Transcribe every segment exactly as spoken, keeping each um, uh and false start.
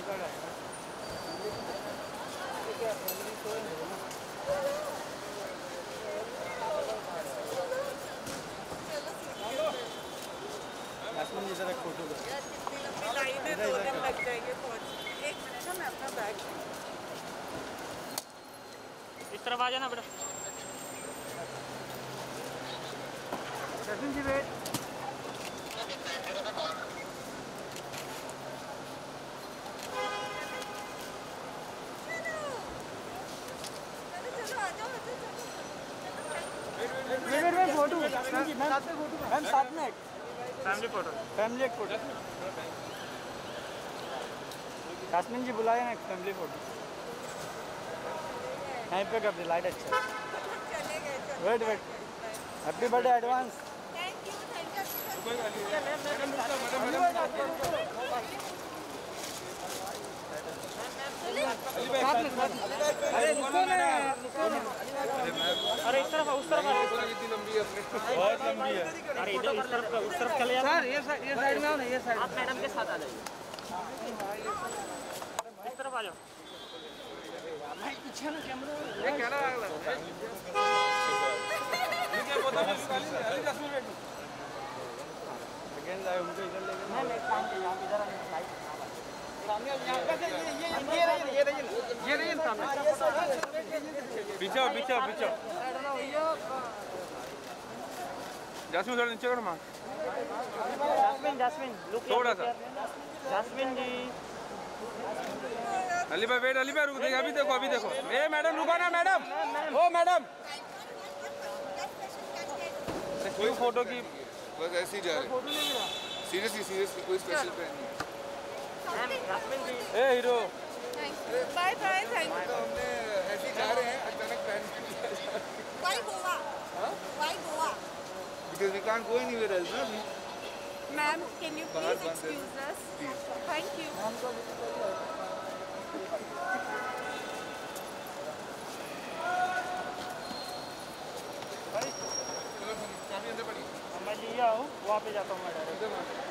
Card आएगा। क्या family show है ना? जास्मिन जी जरा फोटो लो। यार कितनी लंबी लाइन है, दो दिन लग जाएंगे पहुंच। एक मिनट ना, मैं अपना बैग इस तरफ आ जाना बेटा। Jasmine ji wait. चलो आ जाओ, आ जाओ। Wait wait wait photo ma'am साथ में फैमिली फोटो। फैमिली एक फोटो। जास्मिन जी बुलाए ना, एक फैमिली फोटो यहीं पे कर दे। लाइट अच्छा है। चले गए। Wait wait happy birthday advance. Thank you thank you. अरे रुको ना, अरे इस तरफ उस तरफ कितनी लंबी है अपनी? बहुत लंबी है। अरे इधर इस तरफ उस तरफ चले सर ये साइड ये साइड में आओ ना, ये साइड। आप मैडम के साथ आ जाइए। इस तरफ आ जाओ। पीछे ना कैमरा। ये क्या लगा रहा है? ये क्या बोलता है? अरे जास्मिन बैठो। अगेन लाइव उनको इधर लेके। मैं नेक्स्ट टाइम पे यहां इधर आने लाइट सामने यहाँ पे ये ये ये रही ये रही ये रही सामने। पीछे पीछे पीछे। जास्मिन थोड़ा नीचे करो माँ। जास्मिन जास्मिन लुक थोड़ा सा। जास्मिन जी। अली भाई वेट, अली भाई रुक देखो, अभी देखो अभी देखो। ए मैडम रुको ना मैडम। ओ मैडम कोई फोटो की बस ऐसे ही जा रहे हैं। सीरियसली सीरियसली कोई स्पेशल प्लान नहीं है। जास्मिन जी। ए हीरो बाय बाय थैंक तो हमने ऐसे ही जा रहे हैं, अचानक प्लान कर लिया। Bye Goa. Bye Goa. Because we can't go anywhere else, ना अभी। मैम कैन यू बाहर प्लीज बंद है। Excuse us? Thank you. काफी अंदर पड़ी। मैं लिया हूँ, वहाँ पे जाता हूँ मैं डायरेक्ट।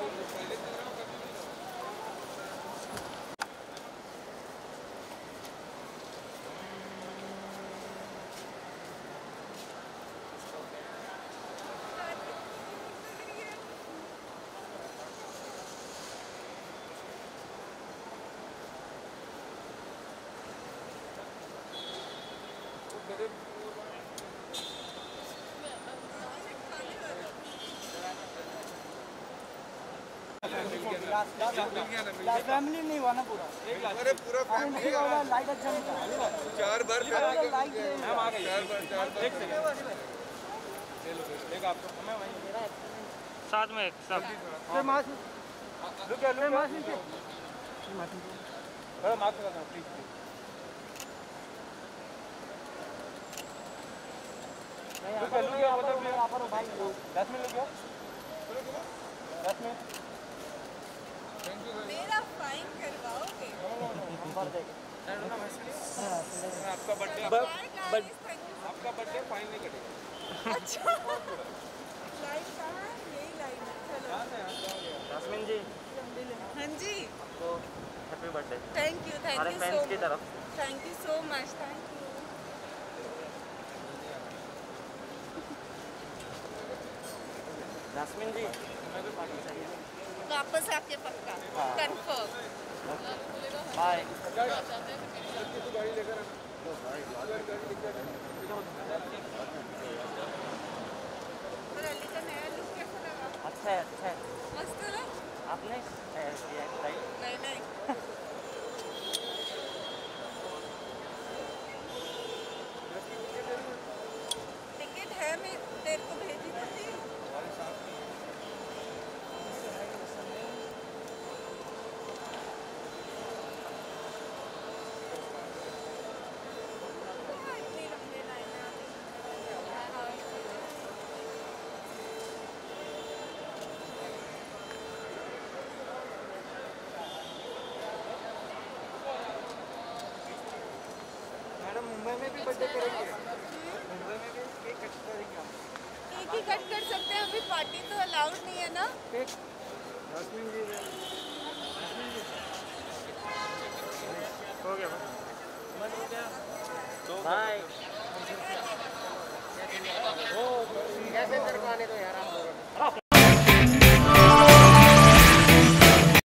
फैमिली नहीं हुआ ना पूरा। अरे पूरा फैमिली है। लाइट अच्छा नहीं था। चार बार फैमिली के लाइट मैम आ गई। चार बार चार बार। एक सेकंड एक आपको मैं वहीं साथ में एक सब। फिर मास्क लुक है लुक मास्क नीचे बड़ा मास्क लगाना प्लीज। लुक है लुक है मतलब यहां पर भाई दस मिनट लुक है दस मिनट। मेरा फाइन करवाओगे? नंबर देख आपका बर्थडे आपका बर्थडे फाइन नहीं कटेगा। अच्छा लाइन कहाँ है? यही लाइन है। चलो जास्मिन जी। हाँ जी तो happy birthday. Thank you thank हमारे यू फैंस सो की तरफ। Thank you so much. Thank you. Jasmine ji मैं भी पार्टी चाहिए। वापस आके पक्का कंफर्म। बाय। गाड़ी लेकर और अली का नया लुक कैसा लगा? अच्छा है अच्छा है। मस्त है ना? आपने किया राइट? नहीं नहीं टिकट है, मैं तेरे को भेजी तो थी। इतनी लंबी लाइन है। मैडम मुंबई में भी बर्थडे करेंगे? मुंबई में भी केक कट करेंगे हम? केक ही कट कर सकते हैं, अभी पार्टी तो अलाउड नहीं है ना। केक जास्मिन जी